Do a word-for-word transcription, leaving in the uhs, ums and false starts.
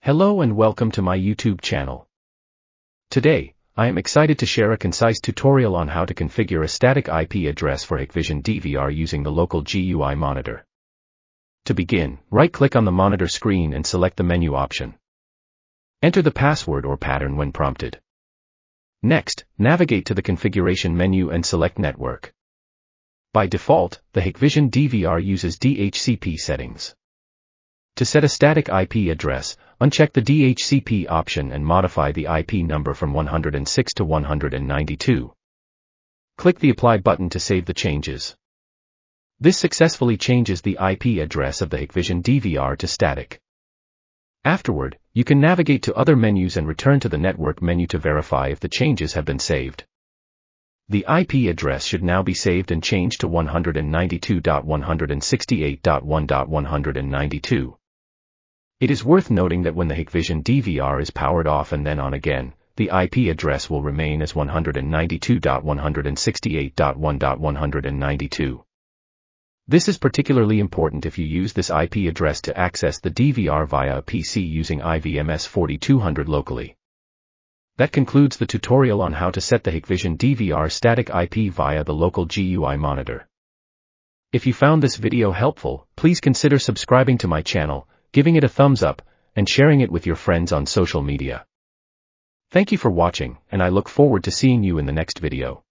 Hello and welcome to my YouTube channel. Today, I am excited to share a concise tutorial on how to configure a static I P address for Hikvision D V R using the local G U I monitor. To begin, right-click on the monitor screen and select the menu option. Enter the password or pattern when prompted. Next, navigate to the configuration menu and select Network. By default, the Hikvision D V R uses D H C P settings. To set a static I P address, uncheck the D H C P option and modify the I P number from one hundred six to one hundred ninety-two. Click the Apply button to save the changes. This successfully changes the I P address of the Hikvision D V R to static. Afterward, you can navigate to other menus and return to the Network menu to verify if the changes have been saved. The I P address should now be saved and changed to one hundred ninety-two dot one hundred sixty-eight dot one dot one hundred ninety-two. It is worth noting that when the Hikvision D V R is powered off and then on again, the I P address will remain as one hundred ninety-two dot one hundred sixty-eight dot one dot one hundred ninety-two. This is particularly important if you use this I P address to access the D V R via a P C using I V M S forty-two hundred locally. That concludes the tutorial on how to set the Hikvision D V R static I P via the local G U I monitor. If you found this video helpful, please consider subscribing to my channel, giving it a thumbs up, and sharing it with your friends on social media. Thank you for watching, and I look forward to seeing you in the next video.